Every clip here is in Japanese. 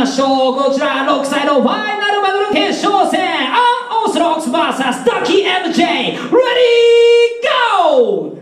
ましょう。こちら6歳のファイナルバトル決勝戦、アンオーソドックス vs ダッキー MJ。 レディーゴ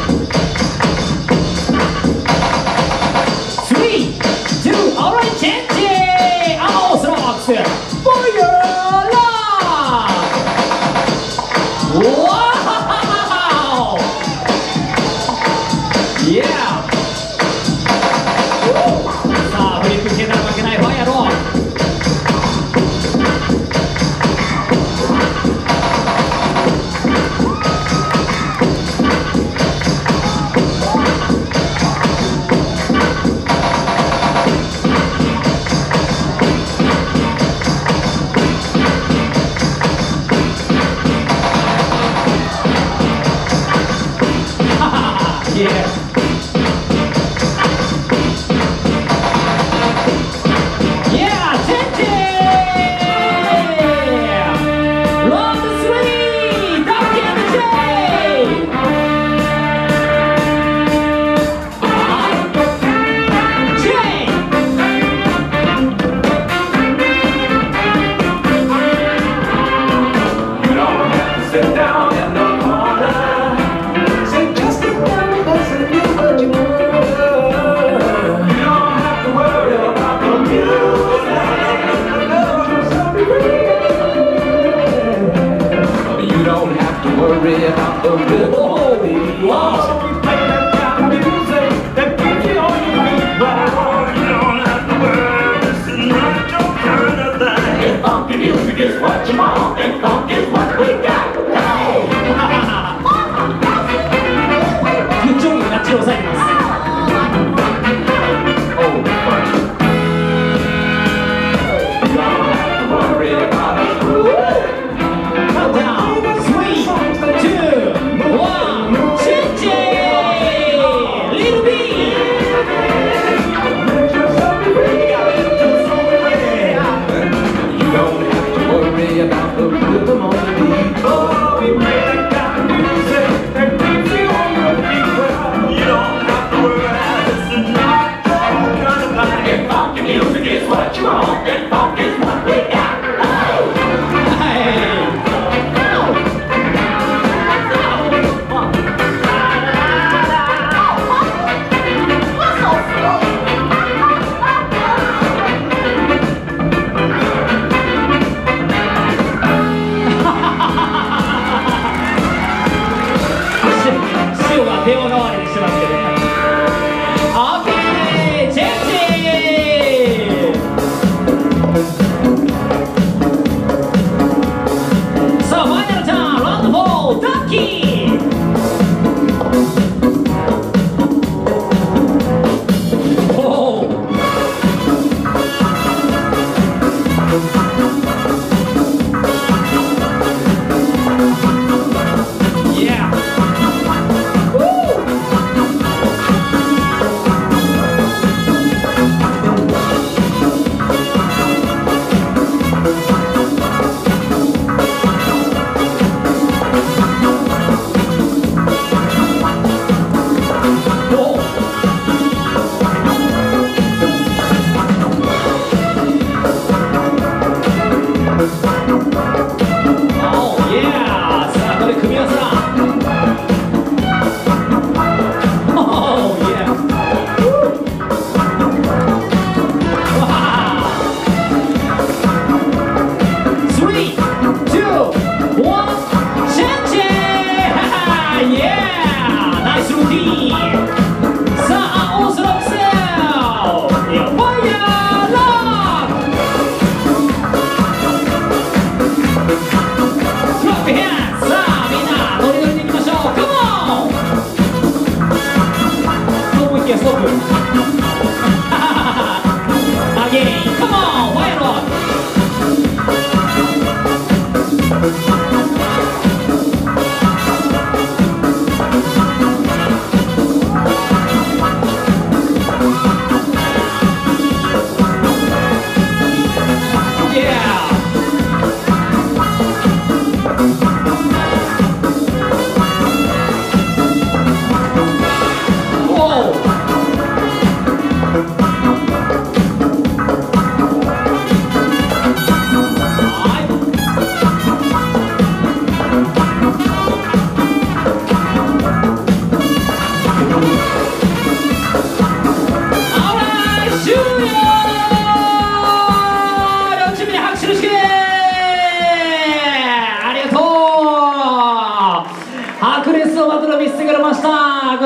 ー。All right, 10.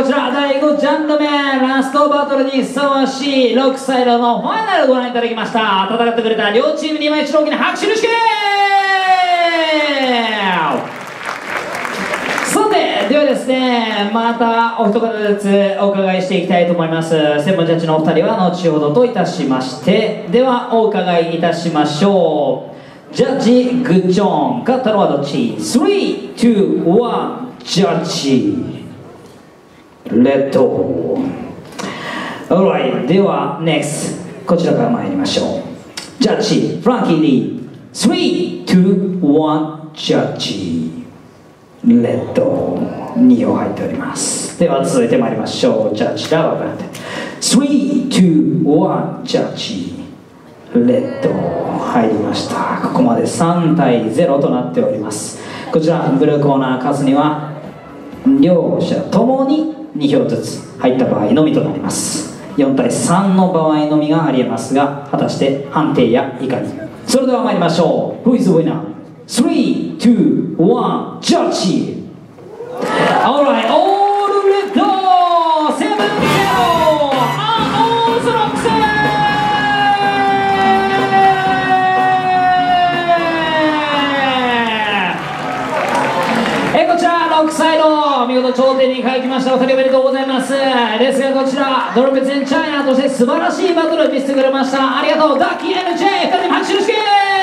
こちら第5ジャンル目ラストバトルにふさわしい6サイドのファイナルをご覧いただきました。戦ってくれた両チームに今一度大きな拍手の試験。さてではですね、またお一方ずつお伺いしていきたいと思います。専門ジャッジのお二人は後ほどといたしまして、ではお伺いいたしましょう。ジャッジグッジョン、勝ったのはどっち？ 3、2、1、ジャッジレッド。 Alright、 では NEXT こちらから参りましょう。ジャッジフランキー・リー、3、2、1、ジャッジレッド。2票入っております。では続いて参りましょう。ジャッジラバーバンド、3、2、1、ジャッジレッド入りました。ここまで3対0となっております。こちらブルーコーナー数には両者ともに2票ずつ入った場合のみとなります。4対3の場合のみがありえますが、果たして判定やいかに。それでは参りましょう。 Who is the winner? 3、2、1、ジャッジ。 Alright、 All Red 7-0 こちら6サイド見事頂点に輝きました。お二人おめでとうございます。ですがこちらドロペツェンチャイナとして素晴らしいバトルを見せてくれました。ありがとう。ダッキー NJ 2人に拍手の試験。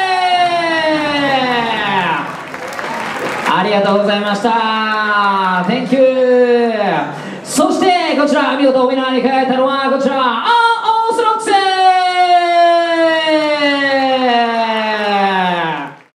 ありがとうございました。 Thank you。 そしてこちら見事ウィナーに輝いたのはこちら